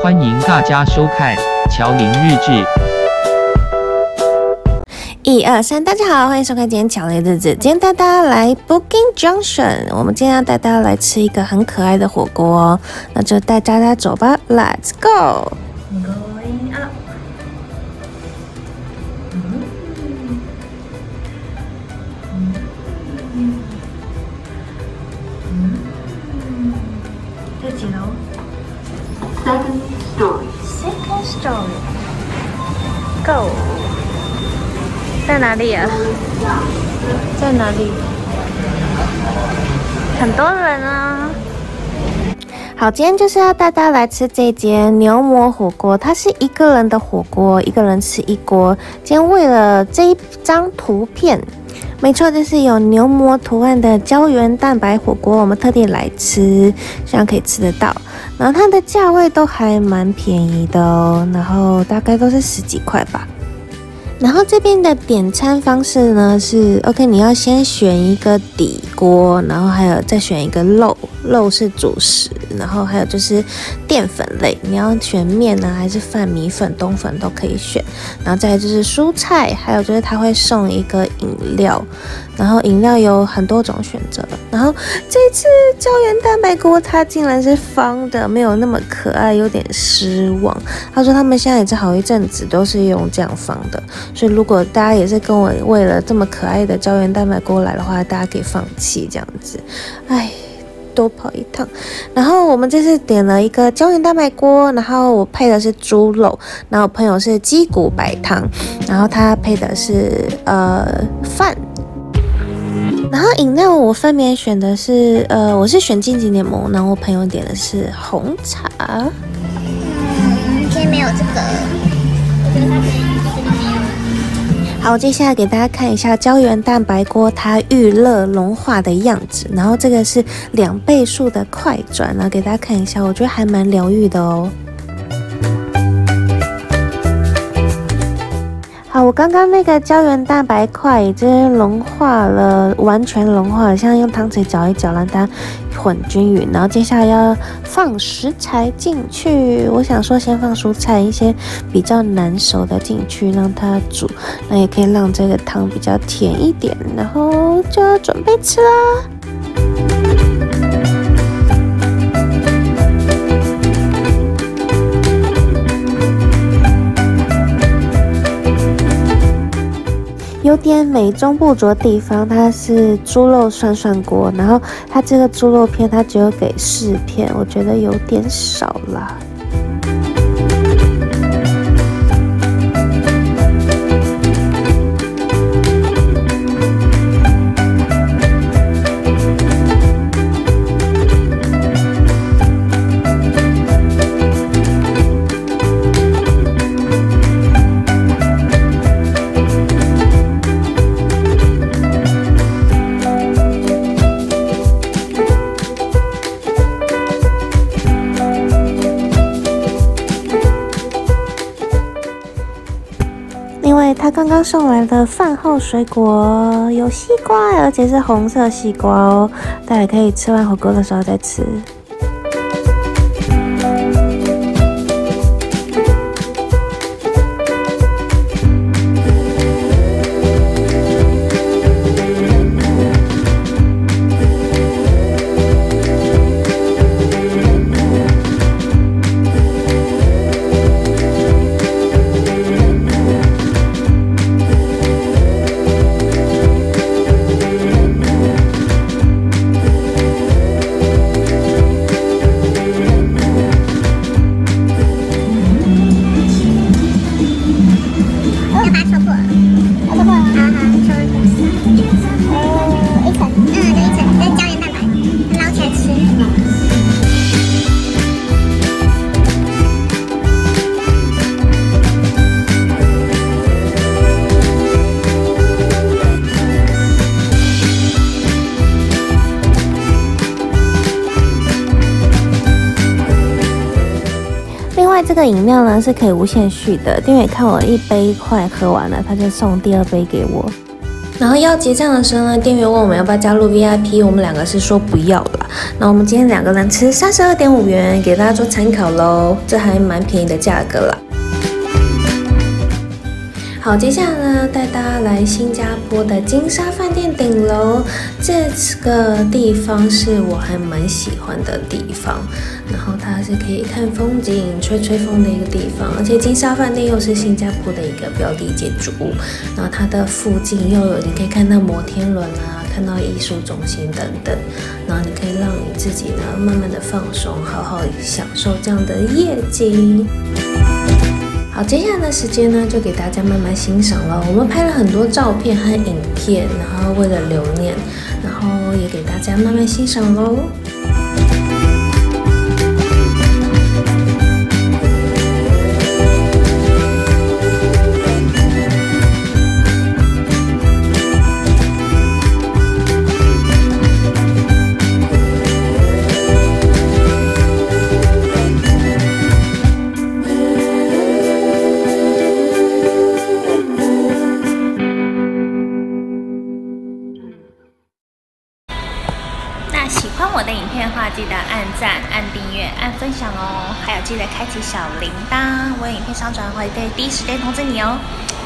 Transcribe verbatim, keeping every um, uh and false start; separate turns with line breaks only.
欢迎大家收看乔林日志。
一二三，大家好，欢迎收看今天乔林日志。今天带大家来 Booking Junction， 我们今天要带大家来吃一个很可爱的火锅哦，那就带大家走吧 ，Let's go。Going up。这几楼
？Second story.
Second story. Go. 在哪里啊？在哪里？很多人啊！好，今天就是要带大家来吃这间牛魔火锅，它是一个人的火锅，一个人吃一锅。今天为了这一张图片，没错，就是有牛魔图案的胶原蛋白火锅，我们特地来吃，希望可以吃得到。然后它的价位都还蛮便宜的哦，然后大概都是十几块吧。然后这边的点餐方式呢是 ，OK， 你要先选一个底锅，然后还有再选一个肉，肉是主食，然后还有就是淀粉类，你要选面呢还是饭、米粉、冬粉都可以选，然后再来就是蔬菜，还有就是他会送一个饮料，然后饮料有很多种选择，然后这次胶原蛋白锅它竟然是方的，没有那么可爱，有点失望。他说他们现在也是好一阵子都是用这样方的。所以，如果大家也是跟我为了这么可爱的胶原蛋白锅来的话，大家可以放弃这样子。哎，多跑一趟。然后我们这次点了一个胶原蛋白锅，然后我配的是猪肉，然后我朋友是鸡骨白汤，然后他配的是呃饭。然后饮料我分别选的是呃，我是选金桔柠檬，然后我朋友点的是红茶。
嗯，今天没有这个，我觉得它可以。
好，接下来给大家看一下胶原蛋白锅它预热融化的样子，然后这个是两倍速的快转，然后给大家看一下，我觉得还蛮疗愈的哦。好，我刚刚那个胶原蛋白块已经融化了，完全融化了，现在用汤匙搅一搅，让它混均匀。然后接下来要放食材进去，我想说先放蔬菜，一些比较难熟的进去，让它煮，那也可以让这个汤比较甜一点。然后就要准备吃啦。有点美中不足的地方，它是猪肉涮涮锅，然后它这个猪肉片它只有给四片，我觉得有点少啦。因为他刚刚送来的饭后水果有西瓜，而且是红色西瓜哦，大家可以吃完火锅的时候再吃。这个饮料呢是可以无限续的，因为看我一杯快喝完了，他就送第二杯给我。 然后要结账的时候呢，店员问我们要不要加入 V I P， 我们两个是说不要啦。那我们今天两个人吃三十二点五元，给大家做参考咯，这还蛮便宜的价格啦。好，接下来呢，带大家来新加坡的金沙饭店顶楼。这个地方是我还蛮喜欢的地方，然后它是可以看风景、吹吹风的一个地方，而且金沙饭店又是新加坡的一个标的建筑物，然后它的附近又有你可以看到摩天轮啊，看到艺术中心等等，然后你可以让你自己呢慢慢的放松，好好享受这样的夜景。好，接下来的时间呢，就给大家慢慢欣赏了。我们拍了很多照片和影片，然后为了留念，然后也给大家慢慢欣赏喽。
喜欢我的影片的话，记得按赞、按订阅、按分享哦，还有记得开启小铃铛，我有影片上传会在第一时间通知你哦。